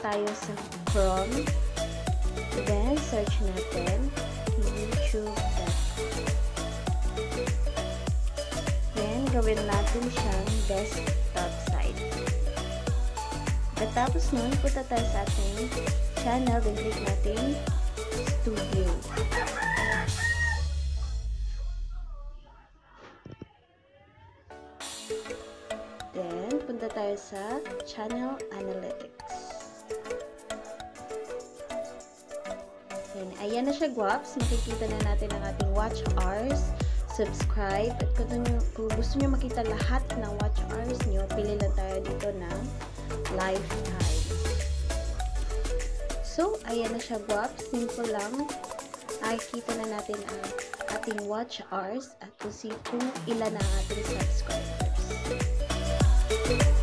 tayo sa Chrome. Then, search natin youtube.com. Then, gawin natin siyang desktop site. Pagkatapos nun, punta tayo sa ating channel. Then, click natin Studio. Then, punta tayo sa Channel Analytics. Then, ayan na siya, guwaps. Makikita na natin ang ating watch hours, subscribe, at kung gusto nyo makita lahat ng watch hours nyo, pili lang tayo dito ng lifetime. So, ayan na siya, guwaps. Simple lang. Nakikita na natin ang ating watch hours at kung ilan ang ating subscribers.